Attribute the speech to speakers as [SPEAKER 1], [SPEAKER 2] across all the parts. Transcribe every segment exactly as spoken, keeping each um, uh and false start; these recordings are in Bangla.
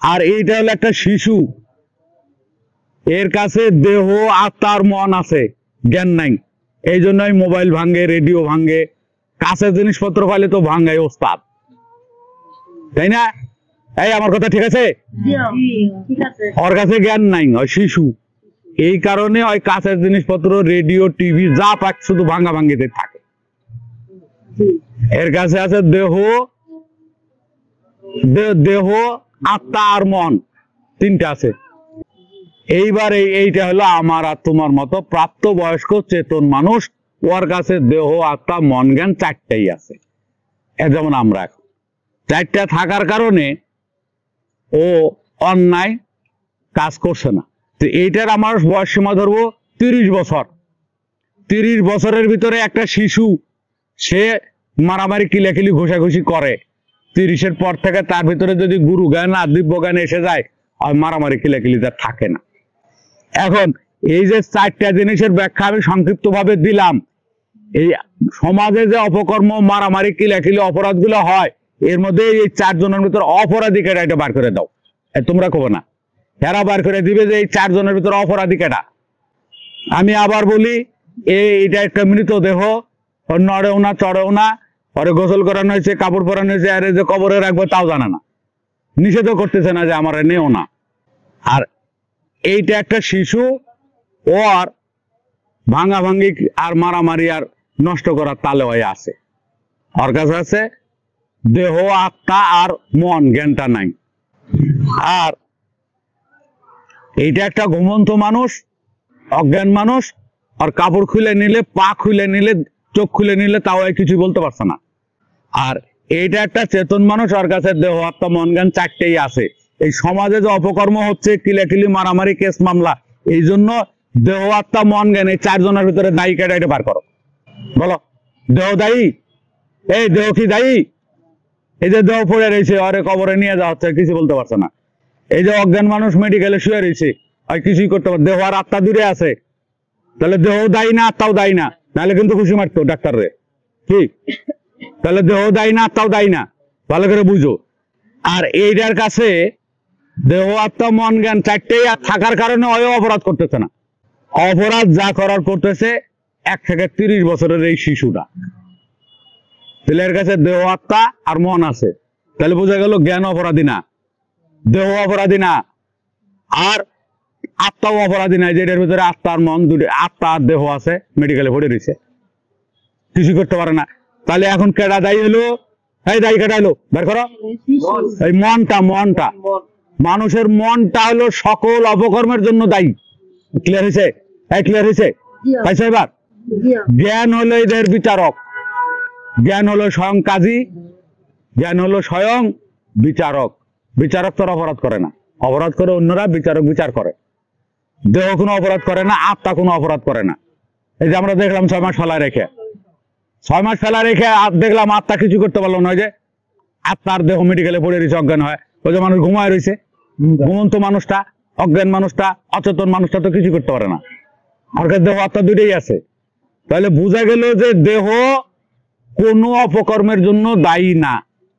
[SPEAKER 1] আর এইটা হলো একটা শিশু, এর কাছে দেহ আত্মার মন আছে, জ্ঞান নাই। এই জন্যই মোবাইল ভাঙ্গে, রেডিও ভাঙ্গে, কাছের জিনিসপত্র পাইলে তো ভাঙ্গাই ওস্তাদ, তাই না? এই আমার কথা ঠিক আছে? ওর কাছে জ্ঞান নাই, ওই শিশু। এই কারণে ওই কাছের জিনিসপত্র, রেডিও, টিভি যা পাক শুধু ভাঙ্গা ভাঙ্গিতে থাকে। এর কাছে আছে দেহ, দেহ আত্মা আর মন, তিনটা আছে। এইবার এইটা হলো আমার আর তোমার মতো প্রাপ্ত বয়স্ক চেতন মানুষ, ওর কাছে দেহ আত্মা মন জ্ঞান চারটাই আছে। যেমন আমরা এখন চারটা থাকার কারণে ও অন্যায় কাজ করছে না। তো এইটার আমার বয়স সীমা ধরবো তিরিশ বছর। তিরিশ বছরের ভিতরে একটা শিশু সে মারামারি কিলাকিলি ঘুষাঘুষি করে, তিরিশের পর থেকে তার ভিতরে যদি গুরু জ্ঞান আর দিব্য জ্ঞান এসে যায়, আর মারামারি কিলাকিলি তার থাকে না। এখন এই যে চারটা জিনিসের ব্যাখ্যা আমি সংক্ষিপ্ত ভাবে দিলাম, এই সমাজে যে অপকর্ম, মারামারি, কিলাকিলি, অপরাধগুলো হয়, এর মধ্যে এই চারজনের ভিতরে অপরাধী কেটা এটা বার করে দাও। তোমরা কবে না, এরা বার করে দিবে যে এই চারজনের ভিতরে অপরাধী কেটা। আমি আবার বলি, এইটা একটা মৃতদেহ, নড়েও না, চড়েও না, পরে গোসল করানো হয়েছে, কাপড় পরানো হয়েছে, আর যে কবরে রাখবো তাও জানে না, নিষেধও করতেছে না যে আমার নেও না। আর এইটা একটা শিশু, ওর ভাঙা ভাঙ্গি আর মারামারি আর নষ্ট করার তালে হয়ে আছে। ওর কাছে আছে দেহ আত্মা আর মন, জ্ঞানটা নাই। আর এইটা একটা ঘুমন্ত মানুষ, অজ্ঞান মানুষ, আর কাপড় খুলে নিলে, পা খুলে নিলে, চোখ খুলে নিলে তাও কিছু বলতে পারছে না। আর এইটা একটা চেতন মানুষ, ওর কাছে দেহ আত্মা মন জ্ঞান চারটেই আছে। এই সমাজে যে অপকর্ম হচ্ছে, কিলাকিলি, মারামারি, কেস মামলা, এই জন্য দেহ আত্মা মন জ্ঞান এই চারজনের ভিতরে দায়ী কেটে এটা বার করো, বলো। দেহ দায়ী? এই দেহ কি দায়ী? এই যে দেহ পড়ে রয়েছে, আরে কবরে নিয়ে যাওয়া হচ্ছে, কিছু বলতে পারছে না। এই যে অজ্ঞান মানুষ মেডিকেলে শুয়ে রয়েছে, আর কিছুই করতে পারছে, দেহ আর আত্মা দূরে আছে, তাহলে দেহ দায়ী না, আত্মাও দায়ী না, নাহলে কিন্তু খুশি মারতো ডাক্তার রে, কি? তাহলে দেহ দায়ী না, আত্মাও দায়ী না, ভালো করে বুঝো। আর এইটার কাছে দেহ আত্মা মন জ্ঞান চারটেই থাকার কারণে ওই অপরাধ করতেছে না। অপরাধ যা করার করতেছে এক থেকে তিরিশ বছরের এই শিশুটা। তাহলে এর কাছে দেহ আত্মা আর মন আছে, তাহলে বোঝা গেল জ্ঞান অপরাধী না, দেহ অপরাধী না, আর আত্মাও অপরাধী নাই। যেটার ভিতরে আত্মা আর মন দুটো, আত্মা আর দেহ আছে, মেডিকেলে পড়ে রয়েছে, কিছু করতে পারে না। তাহলে এখন কেডা দায়ী হলো? এই দায়ী কেডা হলো, বের করো। এই মনটা, মনটা, মানুষের মনটা হলো সকল অপকর্মের জন্য দায়ী। ক্লিয়ার হয়েছে? এই ক্লিয়ার হয়েছে? পাইছো এবার? জ্ঞান হলো এদের বিচারক, জ্ঞান হলো স্বয়ং কাজী, জ্ঞান হলো স্বয়ং বিচারক। বিচারক তোর অপরাধ করে না, অপরাধ করে অন্যরা, বিচারক বিচার করে। দেহ কোনো অপরাধ করে না, আত্মা কোনো অপরাধ করে না। এই যে আমরা দেখলাম ছয় মাস ফেলা রেখে, ছয় মাস ফেলা রেখে দেখলাম আত্মা কিছু করতে পারলো না, যে আত্মার দেহ মেডিকেলে পড়ে রয়েছে, অজ্ঞান হয়। ওই যে মানুষ ঘুমায় রয়েছে, ঘুমন্ত মানুষটা, অজ্ঞান মানুষটা, অচেতন মানুষটা তো কিছু করতে পারে না। আর দেহ আত্মা দুটোই আছে। তাহলে বোঝা গেল যে দেহ কোনো অপকর্মের জন্য দায়ী না,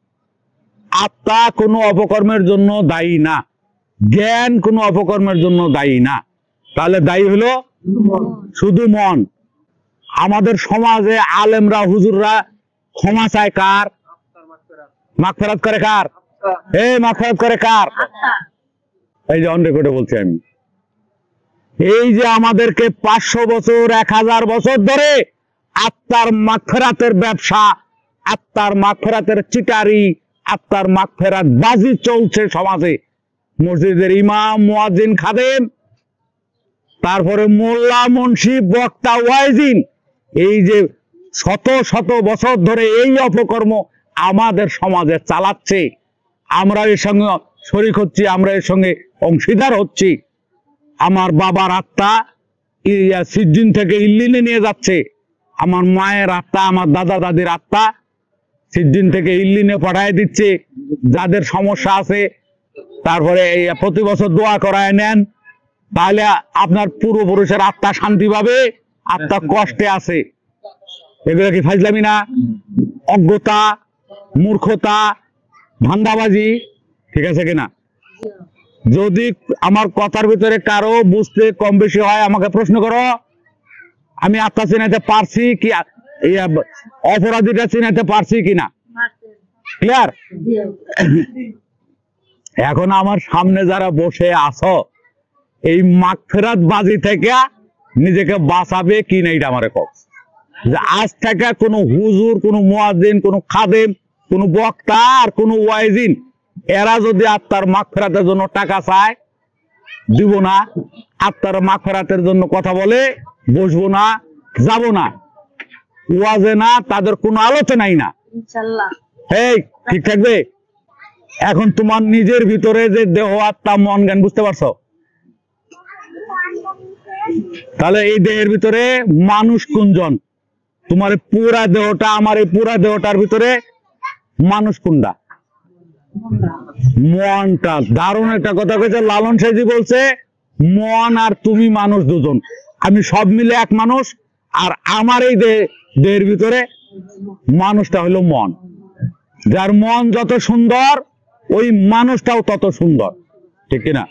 [SPEAKER 1] আত্মা কোনো অপকর্মের জন্য দায়ী না, জ্ঞান কোনো অপকর্মের জন্য দায়ী না। তাহলে দায়ী হলো শুধু মন। আমাদের সমাজে আলেমরা, হুজুররা ক্ষমা চায় কার? মাগফিরাত করে কার? এই মাগফিরাত করে কার? এই যে অন রেকর্ডে বলছি আমি, এই যে আমাদেরকে পাঁচশো বছর, এক হাজার বছর ধরে আত্মার মাগফিরাতের ব্যবসা, আত্মার মাগফিরাতের চিটারি, আত্মার মাগফিরাত বাজি চলছে সমাজে। মসজিদের ইমাম, মুয়াজ্জিন, খাদেম, তারপরে মোল্লা, মুন্সি, বক্তা, ওয়াইজিন, এই যে শত শত বছর ধরে এই অপকর্ম আমাদের সমাজে চালাচ্ছে, আমরা এর সঙ্গে শরীক হচ্ছি, আমরা এর সঙ্গে অংশীদার হচ্ছি। আমার বাবার আত্মা সিজ্জিন থেকে ইল্লিনে নিয়ে যাচ্ছে, আমার মায়ের আত্মা, আমার দাদা দাদির আত্মা সিজ্জিন থেকে ইল্লিনে পাঠায় দিচ্ছে। যাদের সমস্যা আছে তারপরে এই প্রতি বছর দোয়া করায় নেন, তাহলে আপনার পূর্বপুরুষের আত্মা শান্তি পাবে, আত্মা কষ্টে আছে। এগুলো কি ফাজলামি না? অজ্ঞতা, মূর্খতা, ধান্দাবাজি, ঠিক আছে কিনা? যদি আমার কথার ভিতরে কারো বুঝতে কম বেশি হয় আমাকে প্রশ্ন করো। আমি আত্মা চিনাইতে পারছি কি, অপরাধীটা চিনাইতে পারছি কিনা? ক্লিয়ার? এখন আমার সামনে যারা বসে আছো, এই মাগফিরাত বাজি থেকে নিজেকে বাঁচাবে কি না এটা আমারে কও। যে আজ থেকে কোনো হুজুর, কোনো মুয়াজ্জিন, কোনো খাদেম, কোনো বক্তা আর কোনো ওয়াইজিন এরা যদি আত্মার মাগফিরাতের জন্য টাকা চায় দিব না, আত্মার মাগফিরাতের জন্য কথা বলে বসবো না, যাব না, ওয়াজে না, তাদের কোনো আলোচনাই না। ইনশাআল্লাহ এই ঠিক থাকবে। এখন তোমার নিজের ভিতরে যে দেহ, আত্মা, মন, জ্ঞান বুঝতে পারছো? তাহলে এই দেহের ভিতরে মানুষ কোনজন? তোমার পুরা দেহটা, আমার এই পুরা দেহটার ভিতরে মানুষ কোনটা? মনটা। দারুণ একটা কথা কইছে লালন সাইজি, বলছে মন আর তুমি মানুষ দুজন, আমি সব মিলে এক মানুষ, আর আমার এই দেহের ভিতরে মানুষটা হলো মন। যার মন যত সুন্দর ওই মানুষটাও তত সুন্দর, ঠিক কিনা?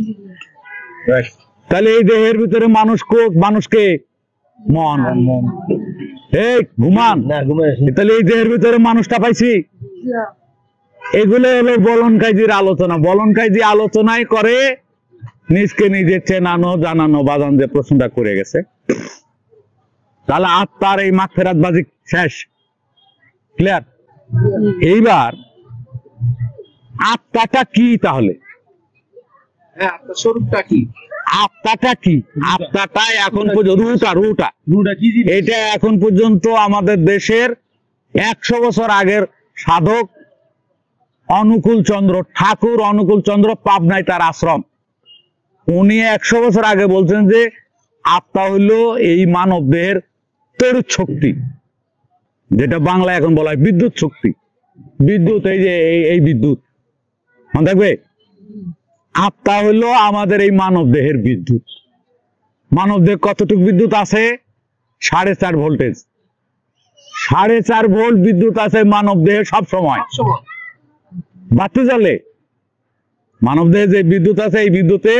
[SPEAKER 1] তাহলে এই দেহের ভিতরে মানুষ মানুষকে মন, এই ঘুমান, তাহলে এই দেহের ভিতরে মানুষটা পাইছি। এগুলো হলো বলন কাইজির আলোচনা। বলন কাইজি আলোচনায় করে নিজকে নিজে চেনানো, জানানো, বাজান যে প্রশ্নটা করে গেছে। তাহলে আত্মার এই মাগফিরাত বাজি শেষ। ক্লিয়ার? এইবার আত্মাটা কি? তাহলে
[SPEAKER 2] স্বরূপটা কি?
[SPEAKER 1] আত্মাটা কি? আত্মাটা এখন পর্যন্ত রুটা রুটা রুটা কি? এটা এখন পর্যন্ত আমাদের দেশের একশো বছর আগের সাধক অনুকূল চন্দ্র ঠাকুর, অনুকূল চন্দ্র পাবনায় তার আশ্রম, উনি একশো বছর আগে বলছেন যে আত্মা হইল এই মানব দেহের তড়িৎ শক্তি, যেটা বাংলায় এখন বলা হয় বিদ্যুৎ শক্তি। বিদ্যুৎ, এই যে এই বিদ্যুৎ মনে থাকবে। আত্মা হইল আমাদের এই মানব দেহের বিদ্যুৎ। মানব দেহ কতটুকু বিদ্যুৎ আছে? সাড়ে চার ভোল্টেজ, সাড়ে চার ভোল্ট বিদ্যুৎ আছে মানব দেহে সব সময়। বাতি জ্বলে মানব দেহে যে বিদ্যুৎ আছে, এই বিদ্যুতে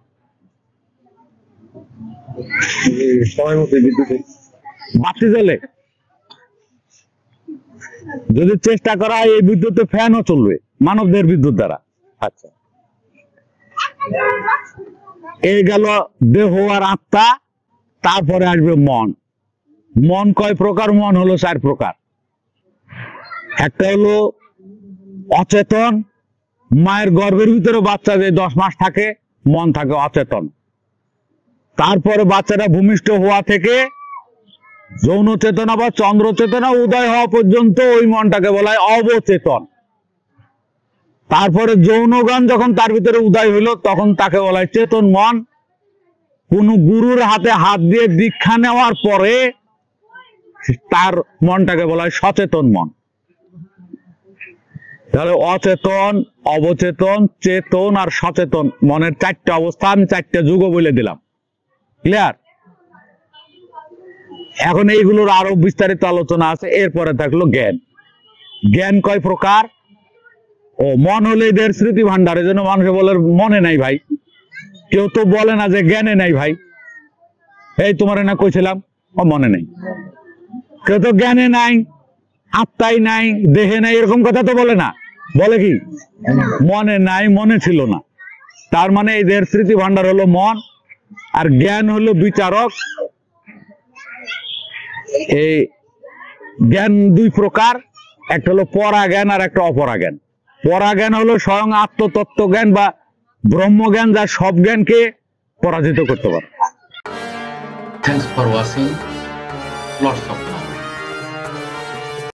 [SPEAKER 1] বাতি জ্বলে। যদি চেষ্টা করা হয় এই বিদ্যুতে ফ্যানও চলবে মানব দেহের বিদ্যুৎ দ্বারা। আচ্ছা, এই গেল দেহ আর আত্মা। তারপরে আসবে মন। মন কয় প্রকার? মন হলো চার প্রকার। একটা হলো অচেতন, মায়ের গর্ভের ভিতরে বাচ্চা যে দশ মাস থাকে মন থাকে অচেতন। তারপরে বাচ্চাটা ভূমিষ্ঠ হওয়া থেকে যৌন চেতনা বা চন্দ্র চেতনা উদয় হওয়া পর্যন্ত ওই মনটাকে বলা হয় অবচেতন। তারপরে যৌন জ্ঞান যখন তার ভিতরে উদয় হইলো তখন তাকে বলা হয় চেতন মন। কোন গুরুর হাতে হাত দিয়ে দীক্ষা নেওয়ার পরে তার মনটাকে বলা হয় সচেতন মন। তাহলে অচেতন, অবচেতন, চেতন আর সচেতন মনের চারটা অবস্থা, আমি চারটা যুগ বলে দিলাম। ক্লিয়ার? এখন এইগুলোর আরো বিস্তারিত আলোচনা আছে। এরপরে থাকলো জ্ঞান। জ্ঞান কয় প্রকার? ও মন হলে এদের স্মৃতি ভান্ডার, এই জন্য মানুষে বলে মনে নাই ভাই। কেউ তো বলে না যে জ্ঞানে নাই ভাই, এই তোমার না কইছিলাম ও মনে নাই। কেউ তো জ্ঞানে নাই, আত্মাই নাই, দেহে নাই, এরকম কথা তো বলে না। বলে কি মনে নাই, মনে ছিল না। তার মানে এদের স্মৃতি ভান্ডার হলো মন। আর জ্ঞান হলো বিচারক। এই জ্ঞান দুই প্রকার, একটা হলো পরা জ্ঞান আর একটা অপরা জ্ঞান। পরা জ্ঞান হলো স্বয়ং আত্মতত্ত্ব জ্ঞান বা ব্রহ্মজ্ঞান, যা সব জ্ঞানকে পরাজিত করতে পারে।
[SPEAKER 2] Thanks for watching. Lots of